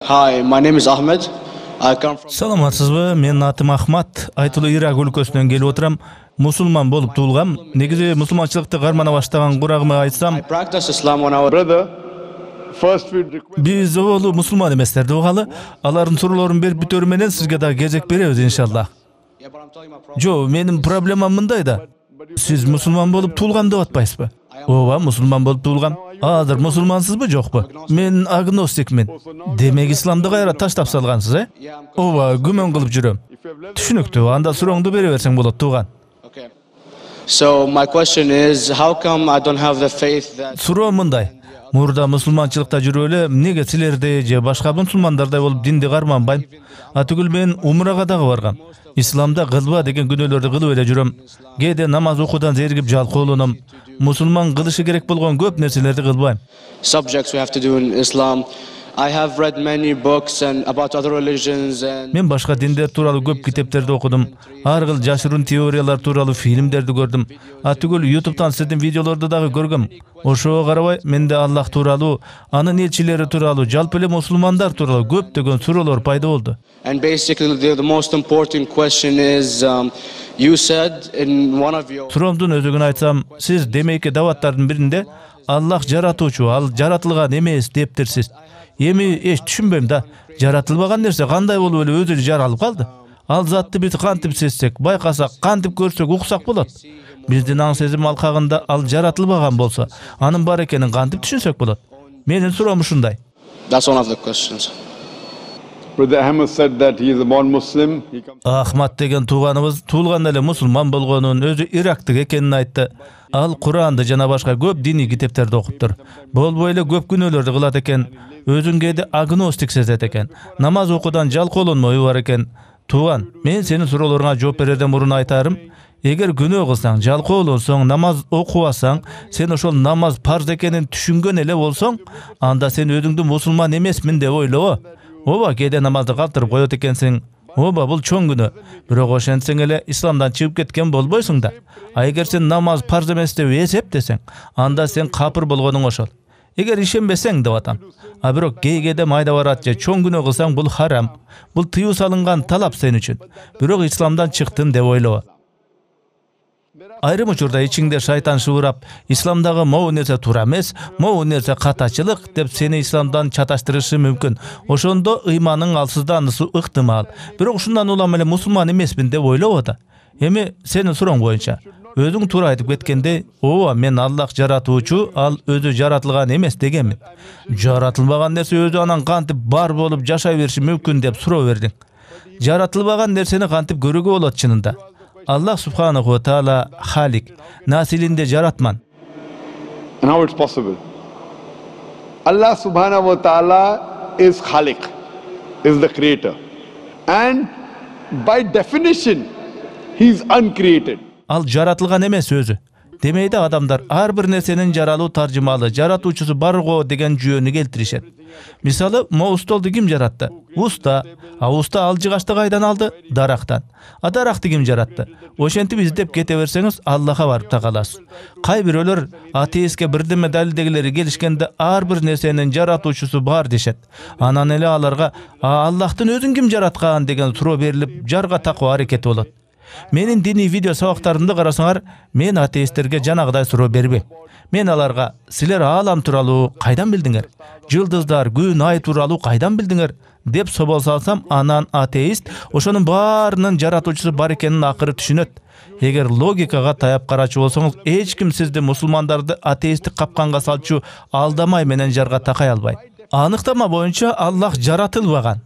Hi, my name is Ahmed. I come from Саламатсызбы? Мен атым Ахмат. Айтылуу Ирак өлкөсүнөн келип отурам. Мусулман болуп туулгам. Негизи мусулманчылыкты кармана баштаган курагыма айтсам, I practice Islam when I was Brother, first we request биз оболу мусулман эместерди угалы. Алардын суроолорун берип бүтөрү менен сизге да кезек беребиз иншаллах. Yeah, but I'm telling you my problem. Жо, менин проблемам мындай да. Сиз мусулман болуп туулгам деп атпайсызбы? Ооба, мусулман болуп туулгам. Азыр мусулмансызбы, жокпу? Мен агностикмин. Демек исламды кайра таштап салгансыз, э? Ооба, күмөн кылып жүрөм. Түшүнүктүү, анда сурооңду бере берсең болот, тууган. Okay. So my question is, how come I don't have the faith that Суроо мындай. Мурда мусулманчылыкта жүрүп эле, эмнеге силердей же башка мусулмандардай болуп динди карманбайм? Атүгүл мен умрага дагы баргам. Исламда кылба деген күнөөлөрдү кылып эле жүрөм. Кээде намаз окуудан зеригип жалкоолоном. Мусулман кылышы керек болгон көп нерселерди кылбайм. subjects we have to do in Islam? I have read many books and about other religions and Мен башка диндер тууралуу көп китептерди окудум. Ар кыл жашыруун теориялар тууралуу фильмдерди көрдүм. Атүгүл YouTube'дан сиздин видеолорду дагы көргөм. Ошого карабай, менде Аллах тууралуу, анын элчилери тууралуу, жалпы эле мусулмандар тууралуу көптөгөн суроолор пайда болду. and basically the most important question is you said in one of your Суроомдун өзөгүн айтсам, сиз демейки даваттардын биринде Аллах жаратуучу, ал жаратылган эмес дептирсиз. Эми эч түшүнбөйм да. Жаратылбаган нерсе кандай болуп эле өзү жаралып калды? Ал затты биз кантип сезсек, байкасак, кантип көрсөк, уксак болот. Биздин аң сезим алкагында ал жаратылбаган болсо, анын бар экенин кантип түшүнсөк болот? Менин суроом ушундай. that's one of the questions. Brother Ahmed said that he is a born Muslim. He comes Ахмат деген тууганыбыз туулганда эле мусулман болгонун, өзү ирактык экенин айтты. Ал Куранды жана башка көп диний китептерди окуптур. Болбой эле көп күнөөлөрдү кылат экен. Өзүн кээде агностик сезет экен. Намаз окуудан жалкоолонмою бар экен. Тууган, мен сенин суроолоруңа жооп берерден мурун айтарым. Эгер күнөө кылсаң, жалкоолонсоң, намаз окубасаң, сен ошол намаз парз экенин түшүнгөн эле болсоң, анда сен өзүңдү мусулман эмесмин деп ойлобо. Ооба, кээде намазды калтырып коет экенсиң. Ооба, бул чоң күнөө. Бирок ошентсең эле исламдан чыгып кеткен болбойсуң да. А эгер сен намаз парз эмес деп эсептесең, анда сен капыр болгонуң ошол. Эгер ишенбесең деп атам. А бирок кээде майда барат же чоң күнөө кылсаң, бул харам. Бул тыюу салынган талап сен үчүн. Бирок исламдан чыктым деп ойлобо. Айрым учурда ичиңде шайтан шыбырап, исламдагы могу нерсе туура эмес, могу нерсе катачылык деп сени исламдан чаташтырышы мүмкүн. Ошондо ыйманың алсызданысы ыктымал. Бирок ушундан улам эле мусулман эмесмин деп ойлобо да. Эми сенин сурооң боюнча, өзүң туура айтып кеткенде, ооба, мен Аллах жаратуучу, ал өзү жаратылган эмес дегенмин. Жаратылбаган нерсе өзү анан кантип бар болуп жашай бериши мүмкүн деп суроо бердиң. Жаратылбаган нерсени кантип көрүүгө болот чынында? Аллах субханаху ва таала халик, насилинде жаратман. and how it's possible. Allah subhanahu wa ta'ala is Khaliq, is the creator. And by definition, he's uncreated. Ал жаратылган эмес өзү. Демейде адамдар ар бир нерсенин жаралуу таржымалы, жаратуучусу барго деген жүйөнү келтиришет. Мисалы, могу столду ким жаратты? Уста. А уста ал жыгачты кайдан алды? Дарактан. А даракты ким жаратты? Ошентип издеп кете берсеңиз, Аллахка барып такаласыз. Кай бирөөлөр атеистке бирдеме далилдегилери келишкенде ар бир нерсенин жаратуучусу бар дешет. Анан эле аларга Аллахтын өзүн ким жараткан деген суроо берилип, жарга такуу аракети болот. Менин диний видео сабактарымды карасаңар, мен атеисттерге жанагыдай суроо бербейм. Мен аларга, силер аалам тууралуу кайдан билдиңер? Жылдыздар, күн, ай тууралуу кайдан билдиңер? Деп собол салсам, анан атеист ошонун баарынын жаратуучусу бар экенин акыры түшүнөт. Эгер логикага таяп карачу болсоңуз, эч ким сизди мусулмандарды атеисттик капканга салчу алдамай менен жарга такай албайт. Аныктама боюнча Аллах жаратылбаган.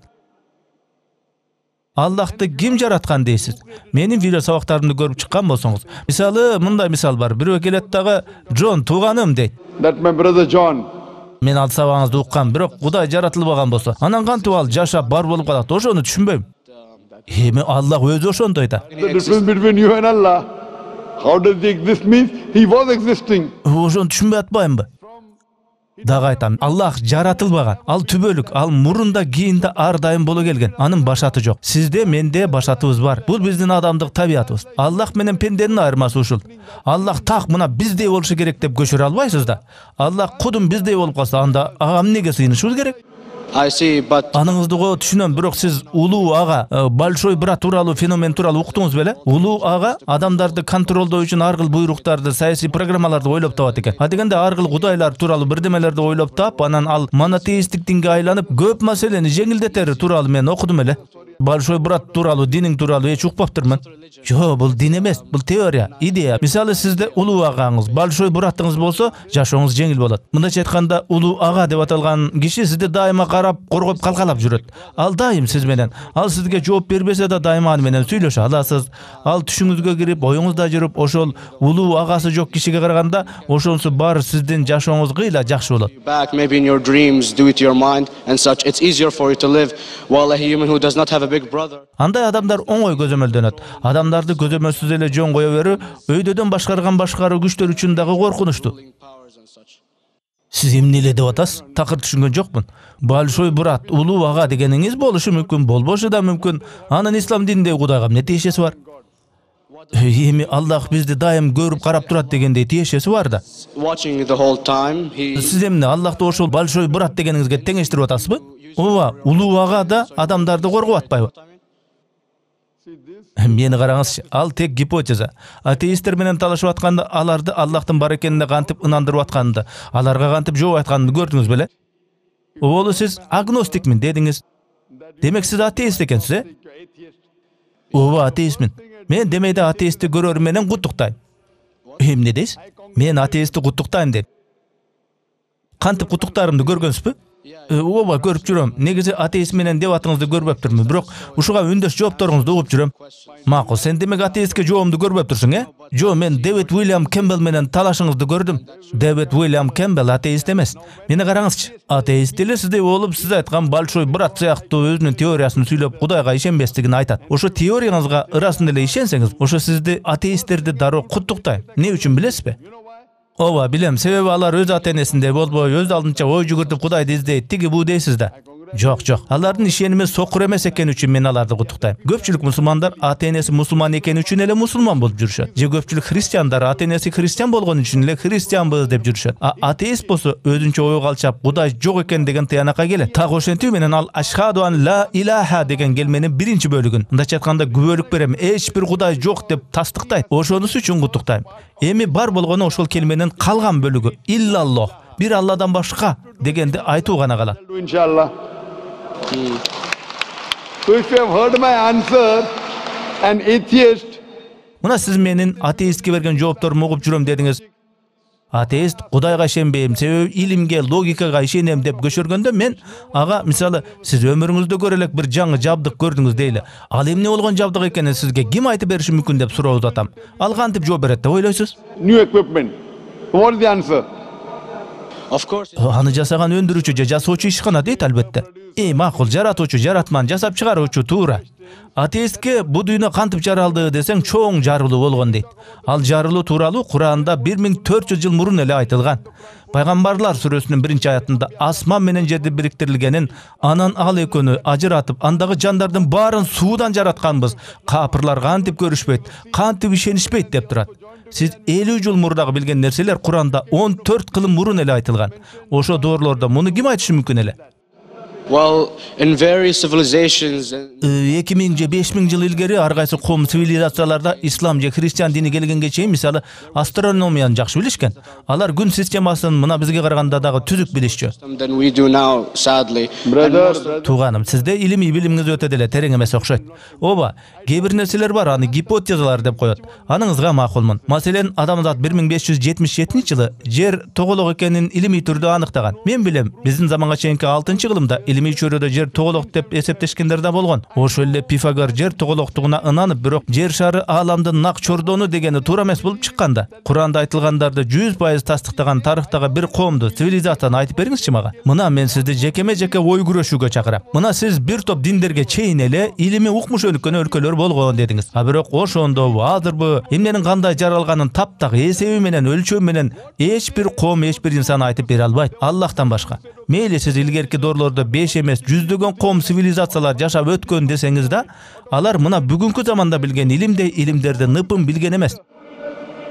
Аллахты ким жараткан дейсиз? Менин видео сабактарымды көрүп чыккан болсоңуз, мисалы, мындай мисал бар. Бирөө келет дагы, "Джон, тууганым" дейт. That my brother John, Мен ал сабагыңызды уккам, бирок Кудай жаратылбаган болсо, анан кантип ал жашап бар болуп калат? Ошону түшүнбөйм. Эми Аллах өзү ошондой да. the difference between you and Allah. How does he exist means he was existing. Ошону түшүнбөй атпаймынбы? Дагы айтам, Аллах жаратылбаган. Ал түбөлүк, ал мурунда кийинде ар дайым боло келген. Анын башаты жок. Сизде, менде башатыбыз бар. Бул биздин адамдык табиятыбыз. Аллах менен пенденин айырмасы ушул. Аллах так мына биздей болушу керек деп көчүрө албайсыз да. Аллах кудум биздей болуп калса, анда ага эмнеге сыйынышыбыз керек? I see, but Anыңызды го түшүнөм, бирок сиз улуу ага, большой брат тууралуу феномен тууралуу уктуңуз беле? Улуу ага адамдарды контролдоо үчүн ар кыл буйруктарды, саясий программаларды ойлоп табат экен. А дегенде ар кыл кудайлар тууралуу бирдемелерди ойлоп таап, анан ал монотеисттик динге айланып, көп маселени жеңилдетери тууралуу мен окудум эле. Большой брат тууралуу, диниң тууралуу эч укпаптырмын. Жок, бул дин эмес, бул теория, идея. Мисалы сизде улуу агаңыз, большой братыңыз болсо, жашооңуз жеңил болот. Мындайча айтканда, улуу ага деп аталган киши сизди дайыма карап, коргоп калкалап жүрөт. Ал дайым сиз менен. Ал сизге жооп бербесе да дайыма аны менен сүйлөшө аласыз. Ал түшүңүзгө кирип, оюңузда жүрүп, ошол улуу агасы жок кишиге караганда, ошонусу баары сиздин жашооңуз кыйла жакшы болот. back maybe in your dreams, do it your mind and such. It's easier for you to live while a human who does not have a big brother. Андай адамдар оңой көзөмөлдөнөт. Адамдарды көзөмөлсүз эле жөн кое берүү, өйдөдөн башкарган башкаруу күчтөр үчүн дагы коркунучтуу. Сиз эмне эле деп атасыз? Такыр түшүнгөн жокмун. Большой брат, улуу ага дегениңиз болушу мүмкүн, болбошу да мүмкүн. Анын ислам дининдеги кудайга эмне тиешеси бар? Эми Аллах бизди дайым көрүп карап турат дегендей тиешеси бар да. Watching the whole time, Сиз эмне Аллахты ошол большой брат дегениңизге теңештирип атасызбы? Ооба, улуу ага да адамдарды коргоп атпайбы? Мени караңызчы, ал тек гипотеза. Атеисттер менен талашып атканда аларды Аллахтын бар экенине кантип ынандырып атканды, аларга кантип жооп айтканды көрдүңүз беле? Болу сиз агностикмин дедиңиз. Демек сиз атеист экенсиз, э? Ооба, атеистмин. Мен демейде атеистти көрөр менен куттуктайм. Эмне дейсиз? Мен атеистти куттуктайм деп. Кантип куттуктарымды көргөнсүзбү? Ооба, көрүп жүрөм. Негизи атеист менен дебатыңызды көрбөптүрмүн, бирок ушуга үндөш жоопторуңузду угуп жүрөм. Макул, сен демек атеистке жоомду көрбөптүрсүң, э? Жо, мен Дэвид Уильям Кэмпбелл менен талашыңызды көрдүм. Дэвид Уильям Кэмпбелл атеист эмес. Мени караңызчы. Атеист эле сиздей болуп, сиз айткан большой брат сыяктуу өзүнүн теориясын сүйлөп, Кудайга ишенбестигин айтат. Ошо теорияңызга ырасын эле ишенсеңиз, ошо сизди атеисттерди дароо куттуктайм. Эмне үчүн билесизби? Ооба, билем, себеби алар өз ата-энесинде болбой, өз алдынча ой жүгүртүп Кудайды издейт, тиги бу дейсиз да. Жок. Алардын ишеними сокур эмес экени үчүн мен аларды куттуктайм. Көпчүлүк мусулмандар ата-энеси мусулман экени үчүн эле мусулман болуп жүрүшөт. Же көпчүлүк христиандар ата-энеси христиан болгон үчүн эле христианбыз деп жүрүшөт. Атеист болсо өзүнчө ойго алчап Кудай жок экен деген тыянакка келет. Так ошентүү менен ал ашхаду ан ла илаха деген келменин биринчи бөлүгүн, мындайча айтканда күбөлүк берем, эч бир Кудай жок деп тастыктайт. Ошонусу үчүн куттуктайм. Эми бар болгону ошол келменин калган бөлүгү иллаллох, бир Алладан башка дегенди айтуу гана калат. Inshallah. So if you have heard my answer, an atheist Мына сиз менин атеистке берген жоопторумду угуп жүрөм дедиңиз. Атеист Кудайга ишенбейм, себеби илимге, логикага ишенем деп көчөргөндө мен ага, мисалы, сиз өмүрүңүздө көрө элек бир жаңы жабдык көрдүңүз дейли. Ал эмне болгон жабдык экенин сизге ким айтып бериши мүмкүн деп суроону атам. Ал кантип жооп берет деп ойлойсуз? new equipment. What is the answer? of course, Аны жасаган өндүрүүчү же жасоочу ишкана дейт албетте. Макул, жаратуучу, жаратман, жасап чыгаруучу туура. Атеистке бу дүйнө кантип жаралды десең, чоң жарылуу болгон дейт. Ал жарылуу тууралуу Куранда 1400 жыл мурун эле айтылган. Пайгамбарлар сүрөсүнүн 1-аятында асман менен жерди бириктирилгенин, анан ал экөөнү ажыратып, андагы жандардын баарын суудан жаратканбыз. Капырлар кантип көрүшпөйт, кантип ишенишпейт деп турат. Сиз 50 жыл мурдагы билген нерселер Куранда 14 кылым мурун эле айтылган. Ошо доорлордо муну ким айтышы мүмкүн эле? well, in various civilizations, 2000 же 5000 жыл илгери ар кайсы ком цивилизацияларда ислам же христиан дини келгенге чейин, мисалы, астрономияны жакшы билишкен. Алар күн системасын мына бизге караганда дагы түзүк билишчү. than we do now, sadly. Brother, Тууганым, сизде илимий билимиңиз өтө деле терең эмес окшойт. Ооба, кээ бир нерселер бар, аны гипотезалар деп коет. Аныңызга макулмун. Маселен, адамзат 1577 жылы жер тоголок экенин илимий түрдө аныктаган. Мен билем, биздин заманга чейинки 6-кылымда илимий чөйрөдө жер тоголок деп эсептешкендер да болгон. Ошол эле Пифагор жер тоголоктугуна ынанып, бирок жер шары ааламдын нак чордону дегени туура эмес болуп чыкканда. Куранда айтылгандарды 100% тастыктаган тарыхтагы бир коомду, цивилизацияны айтып бериңизчи мага. Мына мен сизди жекеме-жеке ой күрөшүүгө чакырам. Мына сиз бир топ диндерге чейин эле илими укмуш өнүккөн өлкөлөр болгон дедиңиз. Бирок ошондобу, азырбы, эмненин кандай жаралганын таптак эсеби менен, өлчөм менен эч бир коом, эч бир инсан айтып бере албайт, Аллахтан башка. Мейли сиз илгерки дорлордо 5 эмес 100дөгөн коом цивилизациялар жашап өткөн десеңиз да, алар мына бүгүнкү заманда билген илимдей илимдерди ныпын билген эмес.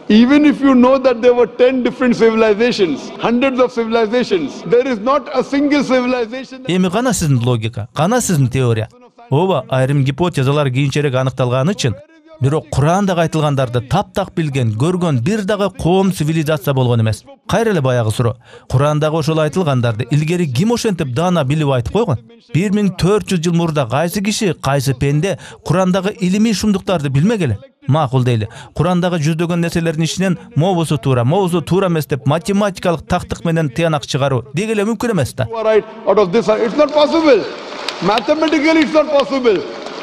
Even if you know that there were 10 different civilizations, hundreds of civilizations, there is not a single civilization that... Эми кана сиздин логика, кана сиздин теория. Ооба, айрым гипотезалар кийинчерээк аныкталганы үчүн, бирок Кур'анда айтылгандарды таптак билген, көргөн бир дагы коом цивилизация болгон эмес. Кайра эле баягы суроо. Кур'андагы ошол айтылгандарды илгери ким ошентип даана билип айтып койгон? 1400 жыл мурда кайсы киши, кайсы пенде Кур'андагы илимий шумдуктарды билмегеле? Макул дейли. Кур'андагы жүздөгөн нерселердин ичинен моусу туура эмес деп математикалык тактык менен тыянак чыгаруу дегеле мүмкүн эмес да. Right out of this, it's not possible. Mathematically, it's not possible.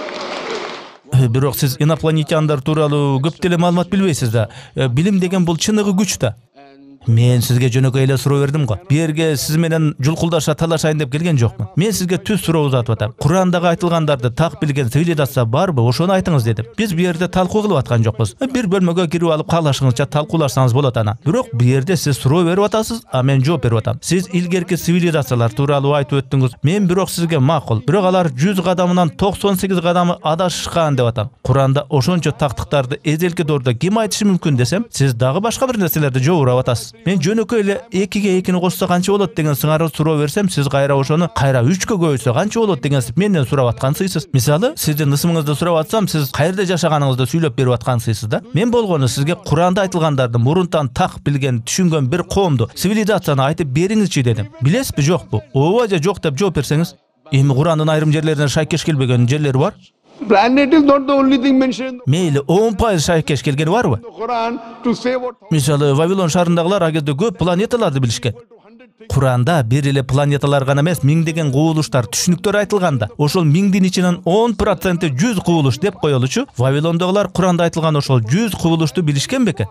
Бирок сиз инопланетяндар тууралуу көп деле маалымат билбейсиз да. Билим деген бул чыныгы күч да. Мен сизге жөнөкөй эле суроо бердим го. Бу жерге сиз менен жулкулдаша талашайын деп келген жокмун. Мен сизге түз суроо узатып атам. Кур'андагы айтылгандарды так билген цивилизация барбы? Ошону айтыңыз дедим. Биз бу жерде талкуу кылып аткан жокпуз. Бир бөлмөгө кирип алып каалашыңызча талкуулашсаңыз болот ана. Бирок бу жерде сиз суроо берип атасыз, а мен жооп берип атам. Сиз илгерки цивилизациялар тууралуу айтып өттүңүз. Мен бирок сизге макул. Бирок алар 100 кадамынан 98 кадамы адашышкан деп атам. Кур'анда ошончо тактыктарды эзелки доордо ким айтышы мүмкүн десем, сиз дагы башка бир нерселерди жоорап атасыз. Мен жөнөкөй эле 2-ге 2-ни кошсо канча болот деген сыңары суроо берсем, сиз кайра ошону 3-кө көбөйтсө канча болот дегенсип менден сурап аткансыз. Мисалы, сиздин ысымыңызды сурап атсам, сиз каерде жашаганыңызды сүйлөп берип аткансыз да. Мен болгону сизге Кур'анда айтылгандарды мурунтан так билген, түшүнгөн бир коомду, цивилизацияны айтып бериңизчи дедим. Билесизби, жокпу? Ооба же жок деп жооп берсеңиз, эми Кур'андын айрым жерлерине шайкеш келбеген жерлери бар. Planet is not the only thing mentioned Мейли 10% шайкеш келгени барбы? in the Quran to say what... Мисалы, Вавилон шаарындагылар агезде көп планеталарды билишкен. Кур'анда бир эле планеталар гана эмес, миңдеген кубулуштар, түшүнүктөр айтылганда, ошол миңдин ичинен 10% 100 кубулуш деп коелучу, Вавилондогулар Кур'анда айтылган ошол 100 кубулушту билишкен бекен?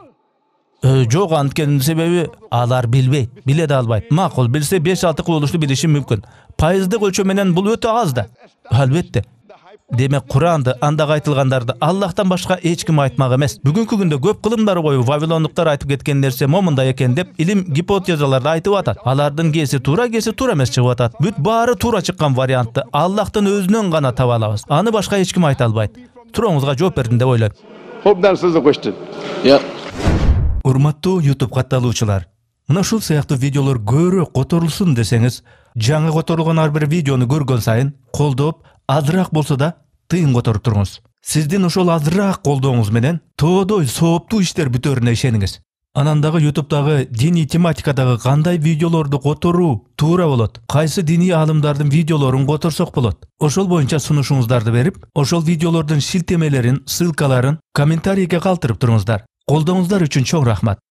Жок, анткенин себеби алар билбейт, биле да албайт. Макул, билсе 5-6 кубулушту билиши мүмкүн. Пайыздык өлчөм менен бул өтө аз да. Албетте. Демек Кур'анды, андагы айтылгандарды Аллахтан башка эч ким айтмак эмес. Бүгүнкү күндө көп кылымдар коюп Вавилондуктар айтып кеткен нерсе момундай экен деп илим гипотезаларды айтып атат. Алардын кээси туура эмес чыгып атат. Бүт баары туура чыккан вариантты Аллахтын өзүнөн гана таба алабыз. Аны башка эч ким айта албайт. Сурооңузга жооп бердим деп ойлойм. Hope that answers the question. Yeah. Урматтуу YouTube катталуучулар, мына ушул сыяктуу видеолор көбүрөөк которулсун десеңиз, жаңы которулган ар бир видеону көргөн сайын колдоп, азыраак болсо да тыйын которуп туруңуз. Сиздин ошол азыраак колдооңуз менен тоодой сооптуу иштер бүтөрүнө ишениңиз. Анан дагы YouTube'дагы диний тематикадагы кандай видеолорду которуу туура болот, кайсы диний аалымдардын видеолорун которсок болот. Ошол боюнча сунушуңуздарды берип, ошол видеолордун шилтемелерин, ссылкаларын комментарийге калтырып туруңуздар. Колдооңуздар үчүн чоң рахмат.